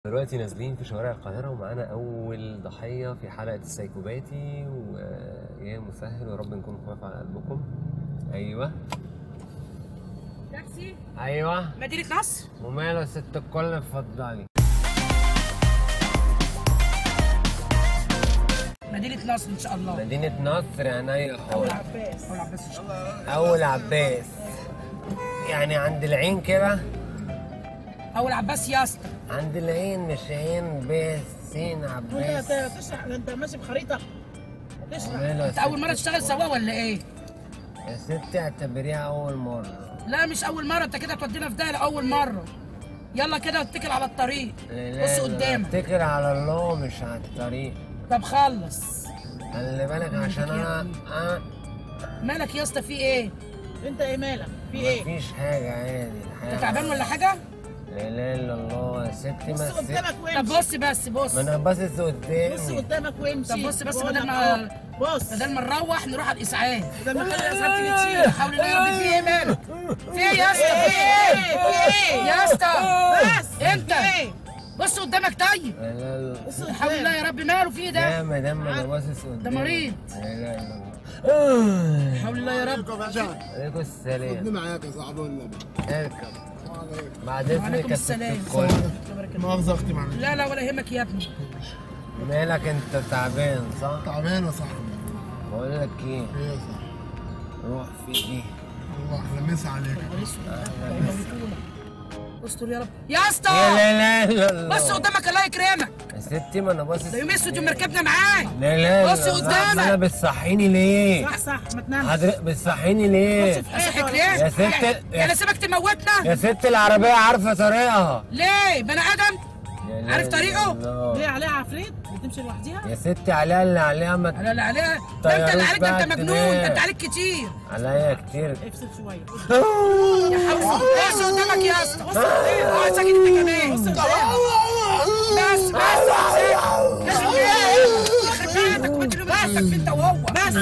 دلوقتي نازلين في شوارع القاهرة ومعانا أول ضحية في حلقة السايكوباتي، ويا مسهل ويا رب نكون خفاف على قلبكم. أيوه تاكسي أيوه مدينة نصر. وماله يا ست الكل، اتفضلي. مدينة نصر إن شاء الله. مدينة نصر عينيا أول حاضر. عباس. أول عباس إن شاء الله. أول عباس يعني عند العين كده. أول عباس يا اسطى. عند العين مش عين بس سين عباس. انت تشرح، انت ماشي بخريطه تشرح. وماله يا أنت أول ست مرة تشتغل الكل؟ سواق ولا إيه؟ يا ستي اعتبريها أول مرة. لا مش أول مرة، أنت كده تودينا في داهية أول مرة. يلا كده اتكل على الطريق. لا بص لا، قدامك. اتكل على الله مش على الطريق. طب خلص. خلي بالك عشان انا مالك يا اسطى في إيه؟ انت ايه مالك؟ في ايه؟ مفيش حاجة عادي الحياة. أنت تعبان ولا حاجة؟ لا اله الا الله يا ستي. بص قدامك طب وامشي. بص. ما انا باصص بص قدامي. قدامك وامشي. طب بص بقول بدل لك ما اهو. بص بدل ما نروح نروح على الإسعاف. بدل ما خلي الاسعاف تيجي تشيل. حول الله يا رب. في إيه مالك؟ في إيه يا اسطى؟ في إيه؟ في ايه؟ يا اسطى بس أنت في ايه؟ بص قدامك طيب. لا لا لا. بص حول الله يا رب. ماله في إيه ده؟ يا مدام انا باصص قدامي. ده مريض. لا اله الا الله. حول الله يا رب. عليكم السلام. خدني معاك يا صاحبي والنبي. اركب بعد اذنك وعليكم يا ست السلام. الكل. مؤاخذة اختي معلش. لا ولا يهمك يا ابني. مالك انت تعبان صح؟ تعبان يا صاحبي. بقول لك ايه، ايه يا صاحبي؟ روح في دي. الله احلى مسا عليك. استر يا رب يا اسطى. يا لا لا لا. بص قدامك الله يكرمك. يا ستي ما انا باصص. ده يوم اسود يوم ركبنا معاه. لا لا بص لا، قدامك. انا بتصحيني ليه؟ صح ما تنامش. حضرتك بتصحيني ليه؟ اصحك ليه؟ يا ست انا سيبك تموتنا؟ يا ست العربية عارفة طريقها. ليه؟ بني ادم يا لا عارف طريقه؟ لا. ليه عليها عفريت؟ بتمشي لوحدها؟ يا ستي عليها اللي عليها ما على اللي عليها. ده انت اللي عليك، ده انت مجنون، ده انت عليك كتير. عليا كتير. افصل شويه. يا حول. بص قدامك يا اسطى. بص قدامك. اقعد ساكت انت كمان. بس يخرب بيتك وانت اللي انت وهو.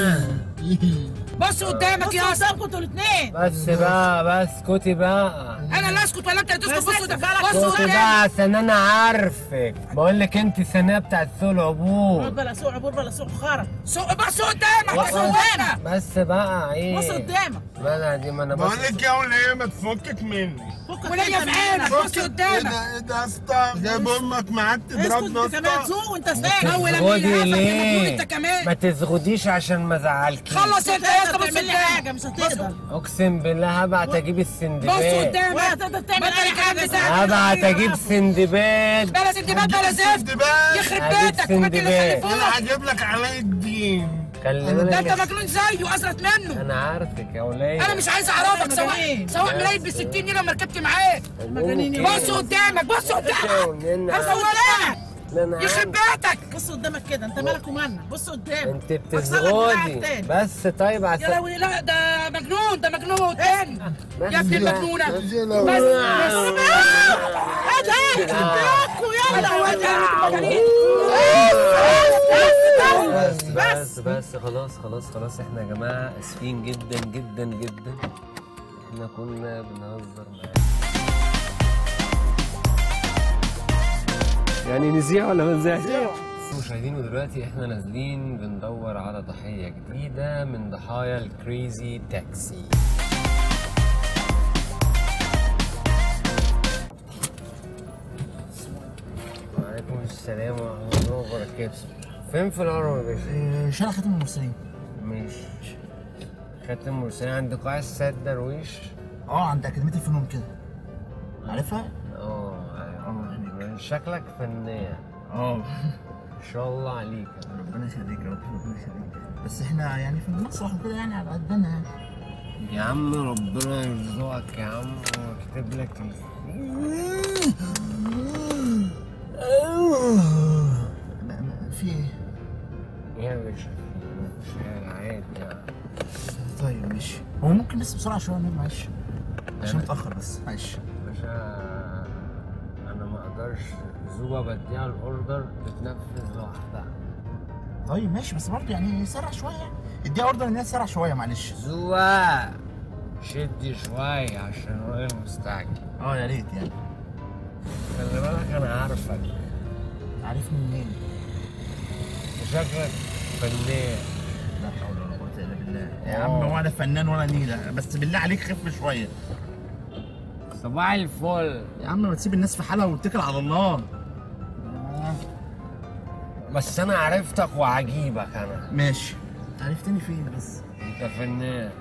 بص قدامك يا اسطى. قدامكم انتوا الاثنين. بس بقى بس اسكتي بقى. انا اللي اسكت ولا انت اللي تسكت؟ بص قدامك. بص اسكتي قدامك. بقى عشان انا عارفك. بقول لك انت الثانية بتاعت سوق العبور. بلا سوق عبور بلا سوق خرا. بص قدامك. بص قدامك. بس بقى ايه؟ بص قدامك. مالها دي؟ ما انا بس بقول لك يا وليه ما تفكك مني. فكك وليا انت في عينك. منك. بص قدامك. ايه ده يا اسطى؟ جايب امك معاك اسكت تضربنا انت كمان اسطى. تسوق وانت ساكت. اول تزغدي مين عارفك يا مجنون ليه؟ انت كمان. ما تزغديش عشان ما ازعلكيش. خلص انت يا اسطى. بص تعمل لي قدامك. حاجه مش هتقدر. اقسم بالله هبعت اجيب بص السندباد. قدامك. ولا هتقدر تعمل ما انت اي اللي حاجه. كان هبعت اجيب سندباد. بلا سندباد بلا زفت. سندباد. يخرب هجيب بيتك وما انت اللي سندباد. انا خلفوك. هجيب لك علاء الدين. خلي ده انت بالك مجنون زيه ازرت منه. انا عارفك يا وليه. انا مش عايز اعرفك. سواق ملايب ب 60 جنيه لما ركبت معاك. بص قدامك. بص قدامك. بص قدامك. يخرب بيتك. بص قدامك كده، انت مالك ومالنا؟ بص قدامك. انت بتزغدي بس. طيب يا عشان لهوي. لا ده مجنون. ده مجنون تاني. بس يا ابن المجنونه. بس بس خلاص احنا يا جماعه اسفين جدا جدا جدا. احنا كنا بنهزر معاك. يعني نذيع ولا ما نذيعش؟ مشاهدين، ودلوقتي احنا نازلين بندور على ضحيه جديده من ضحايا الكريزي تاكسي. وعليكم السلام ورحمه الله وبركاته. فين في الهرم يا باشا؟ شارع خاتم المرسلين. ماشي. خاتم مرسلين عند قاع السيد درويش. عند اكاديميه الفنون كده. عارفها؟ شكلك فنان. ان شاء الله عليك. ربنا يخليك يا رب، ربنا يخليك. بس احنا يعني في المسرح وكده يعني على قدنا يعني. يا عم ربنا يرزقك يا عم ويكتب لك في ايه؟ يا باشا مفيش حاجة عادي يعني. طيب ماشي. هو ممكن بس بسرعه شويه نام معلش عشان متاخر بس معلش. باشا انا ما اقدرش. زوبة بديها الاوردر بتنفذ لوحدها. طيب ماشي بس برضه يعني سرع شويه يعني. اديها اوردر ان هي تسرع شويه معلش. زوبة شدي شوية عشان الراجل مستعجل. يا ريت يعني. خلي بالك انا عارفك. عارفني منين؟ شكلك فنان. لا حول ولا قوة الا بالله. يا عم ولا فنان ولا نيلة، بس بالله عليك خف شوية. صباح الفل. يا عم ما تسيب الناس في حالها واتكل على الله. بس انا عرفتك وعجيبك انا. ماشي. عرفتني فين بس؟ انت فنان.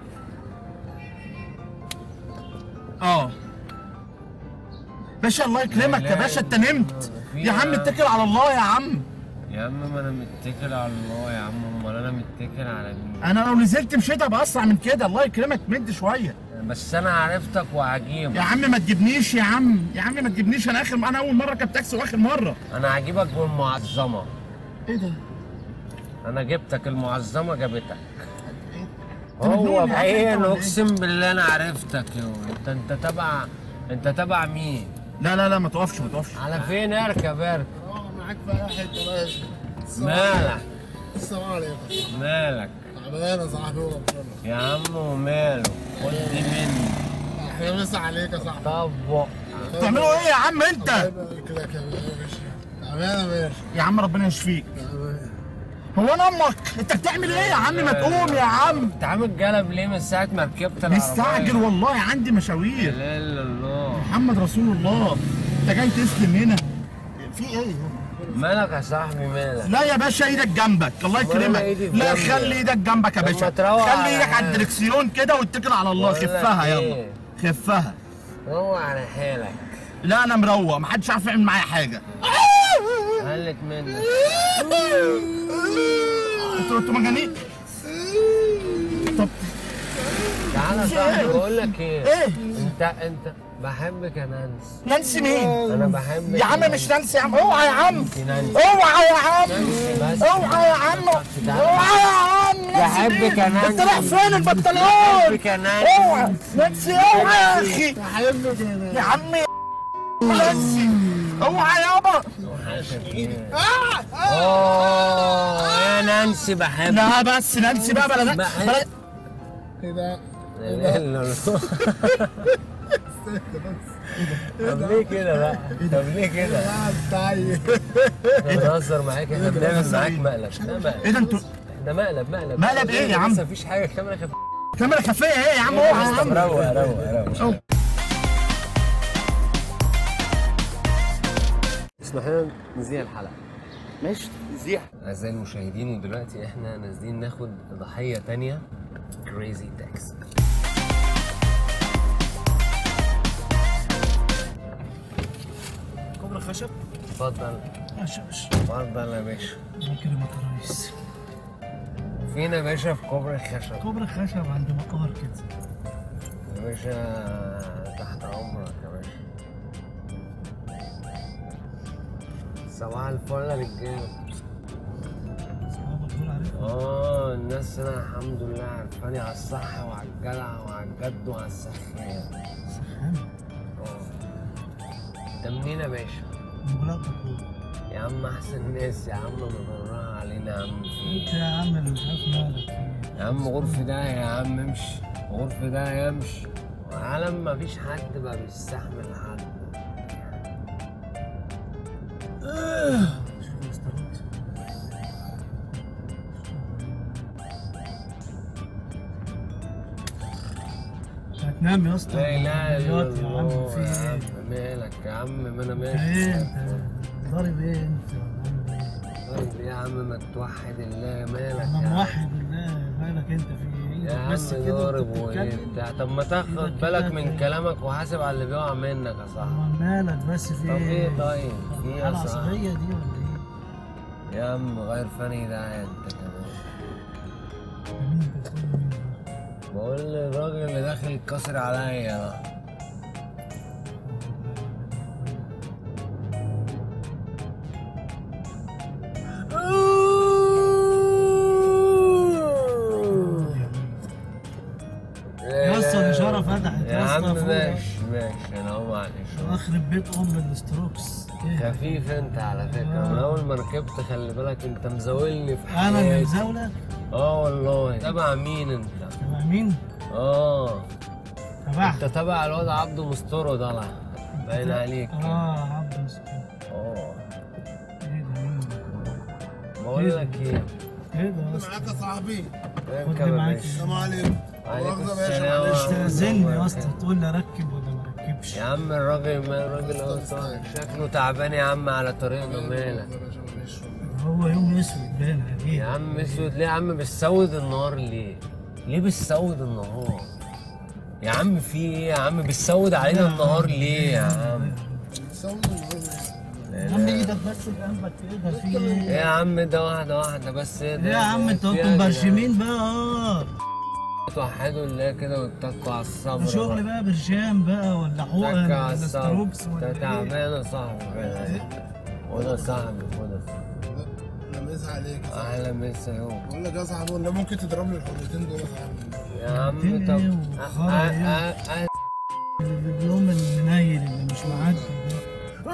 باشا الله يكرمك يا باشا، انت نمت يا عم، اتكل على الله يا عم. يا عم ما انا متكل على الله يا عم، امال انا متكل على مين؟ انا لو نزلت مشيت ابقى اسرع من كده. الله يكرمك مد شويه. بس انا عرفتك وعجيبك. يا عم ما تجيبنيش يا عم، يا عم ما تجيبنيش. انا اول مره ركبت تاكسي واخر مره. انا عجيبك بالمعظمه. ايه ده؟ انا جبتك المعظمه جابتك. مجنون هو يا عم بعين انت ولا ايه؟ اقسم بالله انا عرفتك يا انت تبع مين؟ لا ما توقفش ما توقفش. على فين؟ اركب معاك في اي حته باشا. مالك؟ السلام عليكم. مالك؟ تعبان يا صاحبي وربنا. يا عم وماله؟ خد دي مني. احنا مسا عليك يا صاحبي. طبق. بتعملوا ايه يا عم انت؟ الله يبارك لك يا باشا. تعبان يا باشا. يا عم ربنا يشفيك. تعبان. هو انا امك؟ انت بتعمل ايه يا عم؟ ما تقوم يا عم. انت عامل جلب ليه من ساعه ما ركبت العربيه؟ مستعجل والله عندي مشاوير. لا اله الا الله. محمد رسول الله. انت جاي تسلم هنا؟ في ايه؟ مالك يا صاحبي مالك؟ لا يا باشا ايدك جنبك، الله أمال أنا يكرمك. إيدي في لا جنبي. خلي ايدك جنبك يا طب باشا. ما تروق خلي على ايدك على حالك. الدركسيون كده واتكل على الله. بقول لك خفها يلا إيه؟ خفها. روق على حالك. لا انا مروق، محدش عارف يعمل معايا حاجه. قلت منك. انتوا مجانين. طب تعالى يا صاحبي بقول لك ايه؟ ايه؟ انت بحبك يا نانسي. نانسي مين؟ انا بحبك يا عم مش نانسي يا عم. اوعى يا عم، نانسي. اوعى يا عم، نانسي بس. اوعى يا عم، اوعى يا عم. نانسي بحبك مين؟ يا نانسي. انت رايح فين البنطلون؟ بحبك يا نانسي. اوعى نانسي، اوعى يا اخي. بحبك يا عم نانسي اوعى يابا. يا نانسي بحبك. لا بس نانسي بقى بلا بحب. ايه ده؟ لا اله الا الله. طب ليه كده بقى؟ طب ليه كده؟ قاعد طيب. احنا بنهزر معاك، احنا بنعمل معاك مقلب. ده مقلب. ايه ده انتوا؟ ده مقلب. مقلب ايه يا عم؟ لسه مفيش حاجه. الكاميرا خفيفه. كاميرا خفيه ايه يا عم؟ اوعى يا عم. روق. اسمح لنا نذيع الحلقه. ماشي زيح. اعزائي المشاهدين، ودلوقتي احنا نازلين ناخد ضحيه تانية. كريزي تاكسي. كوبرا خشب. اتفضل. ماشي يا باشا. اتفضل يا باشا. يكرمك يا ريس. فين يا باشا؟ في كوبري الخشب كوبرا خشب عند مقهر كده. يا باشا. تحت امرك يا باشا. صباح الفل يا رجاله. صحابك دول عارفهم؟ الناس هنا الحمد لله عارفاني على الصح وعلى الجدع وعلى الجد وعلى السخان. سخان. انت منين يا باشا؟ مغلق بكون. يا عم احسن ناس يا عم، مبررها علينا يا عم. انت يا عم اللي مش عارف مالك فيه. يا عم غرف ده يا عم امشي. غرف ده يمشي. العالم مفيش حد بقى بيستحمل حد. شوف الاسترات. هتنام يا اسطى. لا اله الا يا عم الله. في يا ايه؟ عم مالك يا عم؟ ما انا انت ماشي. ايه انت؟ ضارب ايه انت؟ طيب يا عم ما توحد الله. مالك انا يا عم؟ موحد بالله. مالك انت في ايه؟ يا عم بس كده ضارب وانت وايه بتتكلم. بتاع. طب ما تاخد إيدك بالك كده من في- كلامك وحاسب على اللي بيقع منك يا صاحبي. امال مالك بس في طب ايه؟ ايه طيب؟ في ايه يا الحالة صاحبي؟ العصبية دي ولا ايه؟ يا عم غير فني ده انت كمان. مين انت بتقول مين ده؟ بقول للراجل اللي داخل يتكسر عليا ده. يا اسطى الاشاره فتحت يا يا اسطى عم فوق. ماشي انا هو معلش. اخرب بيت الاستروكس. ايه؟ خفيف انت على فكره. من اول ما ركبت خلي بالك انت مزاولني في حياتي. انا اللي مزاولك؟ والله. تبع مين انت؟ تبع مين؟ انت تبعك. تبع الواد عبده مستورو ده. باين عليك. عبد بقول لك ايه؟ ايه ده يا اسطى؟ معاك يا صاحبي. اركب يا معاك. باشا. السلام عليكم. وعليكم مؤاخذة يا باشا، السلام. معلش. استأذني يا اسطى تقول لي اركب ولا ما اركبش؟ يا عم الراجل اهو صاحي شكله تعبان يا عم على طريقنا مالك. يا باشا معلش. هو يوم اسود باين عليه. يا عم اسود ليه يا عم بتسود النهار ليه؟ ليه بتسود النهار؟ يا عم في ايه يا عم بتسود علينا النهار ليه يا عم؟ سوي النهارده. يا عم ايدك بس جنبك كده في ايه ايه؟ يا عم ده واحدة بس ايه ده؟ يا عم انتوا مبرشمين بقى. توحدوا الله كده واتقوا على الصبر. ده شغل بقى برشام بقى ولا حقن اتقوا على ولا الصبر. ستروكس انت ولا ايه؟ تعبان يا صاحبي. وده صاحبي وده انا مسا عليك يا صاحبي. اهلا مسا اهو. بقول لك يا صاحبي والله ممكن تضربني الحرتين دول يا صاحبي. يا عم ايه طب وخرا ايه؟ اليوم المنيل اللي مش معدي ده.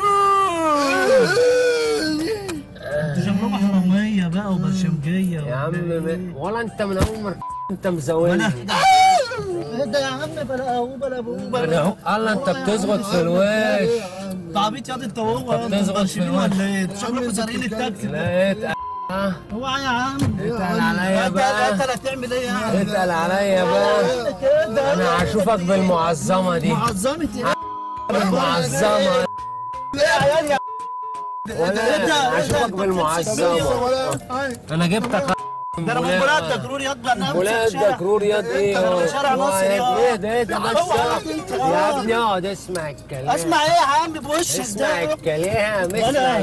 انتوا شكلكم حرامية بقى وبرشمجية يا عم ولا ولا انت من اول ما انت مزولني. ايه ده يا عم بلا اهو بلا ابوه الله انت بتزغط في الوش. انت عبيط ياض انت وهو انت بتزغط في برشمين الوش. ولا ايه؟ شكلكم سارقين التاكسي ده. لا اتقل هو يا عم اتقل عليا بقى. انت اللي هتعمل ايه يعني؟ اتقل عليا بقى. انا هشوفك بالمعظمه دي. معظمة ايه؟ بالمعظمه ايه يا عيال يا ولا هشوفك بالمعظمه. انا جبتك ده انا من بلاد دكرور ياض انا بلاد دكرور ياض ايه من شارع ناصر ايه ده يا بس يا ابني اقعد اسمع الكلام. اسمع ايه يا عم بوشك اسمع ده؟ الكلام اسمع ولا-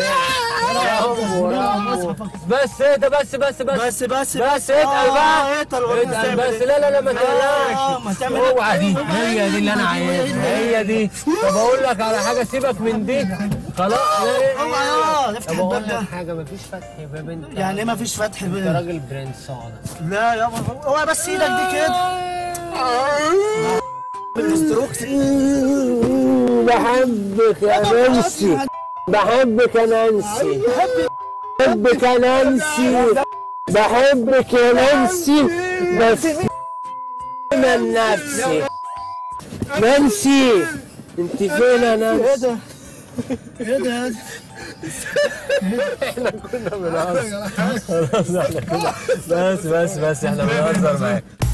الكلام. بس ايه ده بس بس بس اتقل بقى. اتقل بس لا ما ما تقلقش. تعمل اوعى دي هي دي اللي انا عايزها هي دي. طب اقول لك على حاجه سيبك من دي خلاص. اوعى افتح طب اقول الباب ده. لك حاجه مفيش فتح باب انت. يعني ايه مفيش فتح انت باب؟ راجل برنس اقعد. لا يابا اوعى بس ايدك دي كده. بالستروكس بحبك يا نانسي. بحبك يا نانسي. بحبك يا نانسي. بحبك يا نانسي بس من نفسي. نانسي انت فين يا نانسي؟ ايه ده؟ احنا كنا بنهزر. خلاص احنا كنا بس احنا بنهزر معاك.